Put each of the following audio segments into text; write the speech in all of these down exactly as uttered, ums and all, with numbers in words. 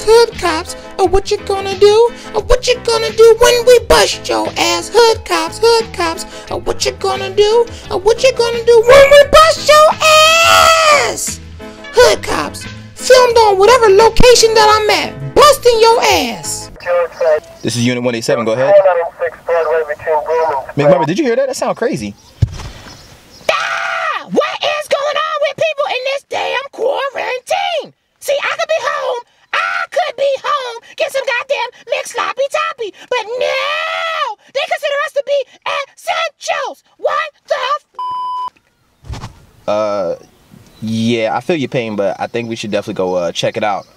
hood cops. Or what you gonna do? Or what you gonna do when we bust your ass? Hood cops, hood cops. Or what you gonna do? Or what you gonna do when we bust your ass? Hood cops, filmed on whatever location that I'm at, busting your ass. This is Unit one eighty-seven, go ahead. McMurray, did you hear that? That sounds crazy. Ah! What is going on with people in this damn quarantine? See, I could be home. I could be home. Get some goddamn mixed sloppy toppy. But no! They consider us to be essentials. What the f? Uh, yeah, I feel your pain, but I think we should definitely go uh, check it out.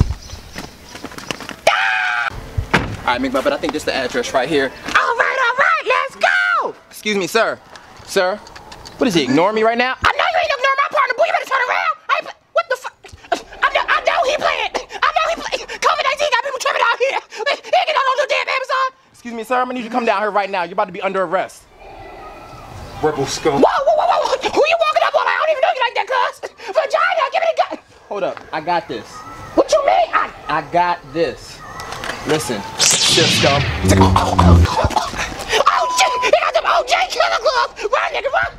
All right, McMurray, I think this is the address right here. All right, all right, let's go. Excuse me, sir. Sir, what is he, ignoring me right now? I know you ain't ignoring my partner, boy. You better turn around. I ain't, what the fuck? I know, I know he playing. I know he playing. COVID nineteen got people tripping out here. He ain't get on no damn Amazon. Excuse me, sir. I'm gonna need you to come down here right now. You're about to be under arrest. Rebel scum. Whoa, whoa, whoa, whoa. Who you walking up on? I don't even know you like that, cuz. Vagina, give me the gun. Hold up. I got this. What you mean? I, I got this. Listen, shit scum. Oh, oh, oh, oh. Oh, shit. He got them O J killer gloves. Run, nigga, run.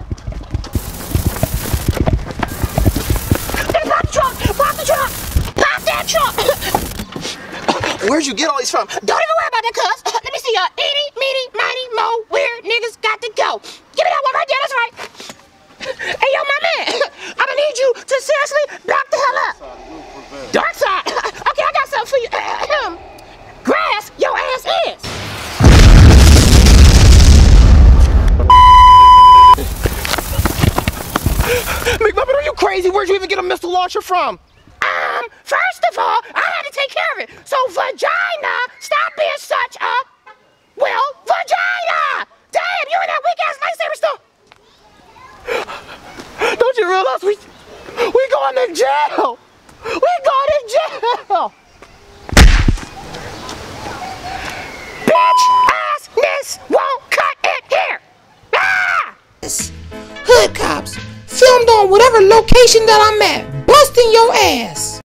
Pop the trunk! Pop the trunk! Pop that trunk! Where'd you get all these from? Don't even worry about that, cuz. Let me see y'all. Eeny, meeny, miny, mo, weird niggas got to go. Give me that one right there, that's right. Hey, yo, my man. I'm gonna need you to seriously back the hell up. Dark side. Okay, I got something for you. Grass, your ass is. McMurray, are you crazy? Where'd you even get a missile launcher from? Um, first of all, I had to take care of it. So, vagina, stop being such a, well, vagina! Damn, you and that weak-ass lightsaber stuff. Don't you realize we, we going to jail? We going to jail! Bitch assness won't cut it here. Ah! Hood cops, filmed on whatever location that I'm at, busting your ass.